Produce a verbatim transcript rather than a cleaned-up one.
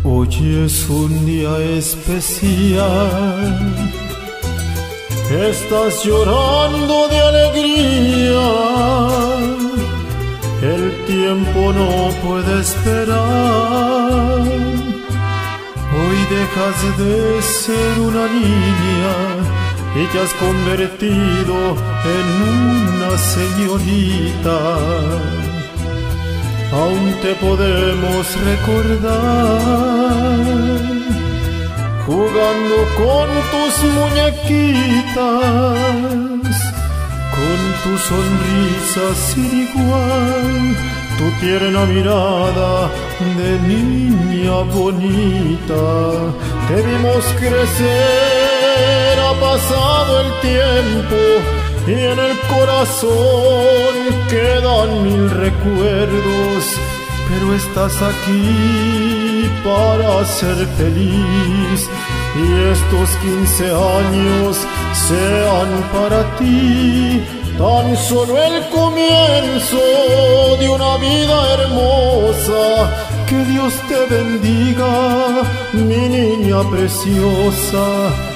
Hoy es un día especial, estás llorando de alegría, el tiempo no puede esperar. Hoy dejas de ser una niña y te has convertido en una señorita. Aún te podemos recordar jugando con tus muñequitas, con tu sonrisa sin igual, tu tierna mirada de niña bonita. Te vimos crecer, ha pasado el tiempo y en el corazón quedan mil recuerdos, pero estás aquí para ser feliz y estos quince años sean para ti tan solo el comienzo de una vida hermosa. Que Dios te bendiga, mi niña preciosa.